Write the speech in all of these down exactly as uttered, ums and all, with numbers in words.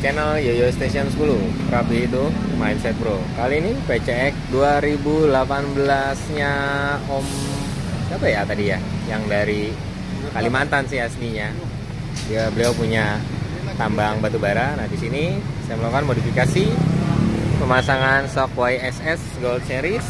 channel Yoyo Station sepuluh. Rapi itu Mindset Bro. Kali ini P C X dua ribu delapan belas nya Om siapa ya tadi ya? Yang dari Kalimantan sih aslinya. Dia beliau punya tambang batu bara. Nah, di sini saya melakukan modifikasi pemasangan shock Y S S Gold Series.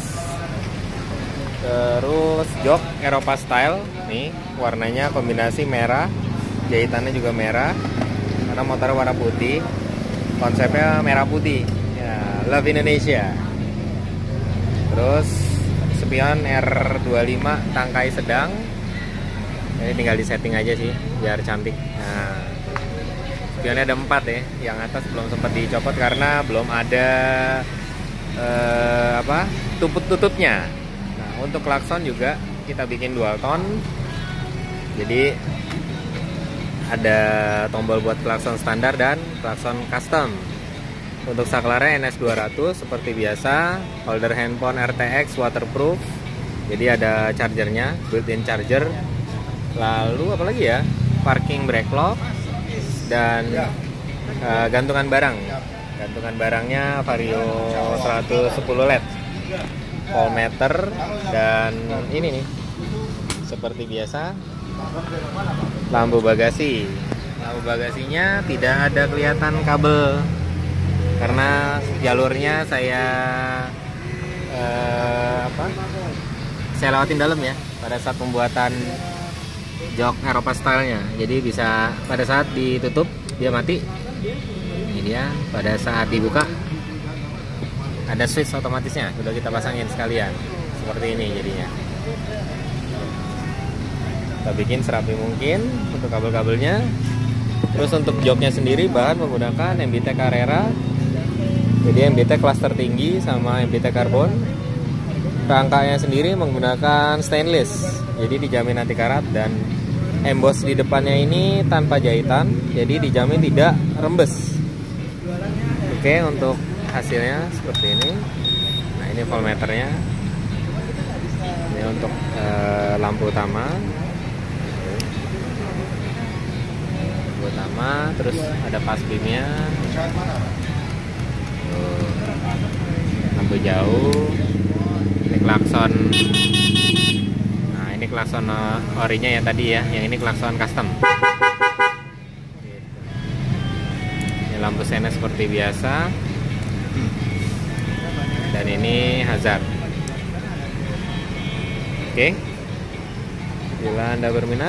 Terus jok Eropa Style. Nih, warnanya kombinasi merah. Jahitannya juga merah. Karena motor warna putih, konsepnya merah putih ya, Love Indonesia. Terus spion R dua puluh lima tangkai sedang. Ini tinggal disetting aja sih biar cantik. Nah, spionnya ada empat ya, yang atas belum sempat dicopot karena belum ada eh, apa tutup tutupnya. Nah, untuk klakson juga kita bikin dual tone, jadi ada tombol buat klakson standar dan klakson custom. Untuk saklarnya N S dua ratus seperti biasa, holder handphone R T X waterproof. Jadi ada chargernya, built-in charger. Lalu apa lagi ya? Parking brake lock dan uh, gantungan barang. Gantungan barangnya Vario seratus sepuluh L E D. Voltmeter dan ini nih. Seperti biasa lampu bagasi. Lampu bagasinya tidak ada kelihatan kabel karena jalurnya saya eh, apa? Saya lewatin dalam ya pada saat pembuatan jok Eropa Style-nya. Jadi bisa pada saat ditutup dia mati. Ini dia, pada saat dibuka ada switch otomatisnya. Sudah kita pasangin sekalian. Seperti ini jadinya. Kita bikin serapi mungkin untuk kabel-kabelnya. Terus untuk joknya sendiri bahan menggunakan M B T Carrera. Jadi M B T kelas tertinggi sama M B T karbon. Rangkanya sendiri menggunakan stainless. Jadi dijamin anti karat dan emboss di depannya ini tanpa jahitan. Jadi dijamin tidak rembes. Oke, untuk hasilnya seperti ini. Nah, ini voltmeternya. Ini untuk eh, lampu utama. Utama, terus ada pas beamnya, lampu jauh, ini klakson. Nah, ini klakson orinya ya tadi ya, yang ini klakson custom. Ini lampu sena seperti biasa, dan ini hazard. Oke, bila Anda berminat,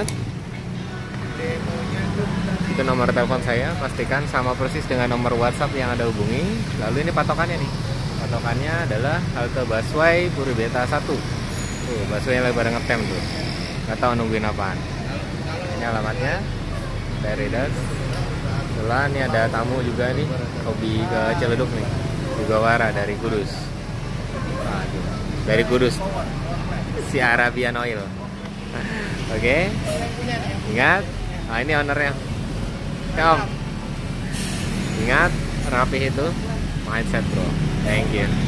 itu nomor telepon saya, pastikan sama persis dengan nomor WhatsApp yang Anda hubungi. Lalu ini patokannya nih, patokannya adalah halte busway Puri Beta satu. Tuh, busway yang lagi pada ngetem tuh, nggak tahu nungguin apaan. Ini alamatnya dari Das. Setelah ini ada tamu juga nih, hobi ke Ciledug nih, juga Wara dari Kudus. Aduh, dari Kudus, si Arabian Oil. Oke, ingat. Nah, ini ownernya. Ya, Om. Ingat, rapi itu Mindset Bro. Thank you.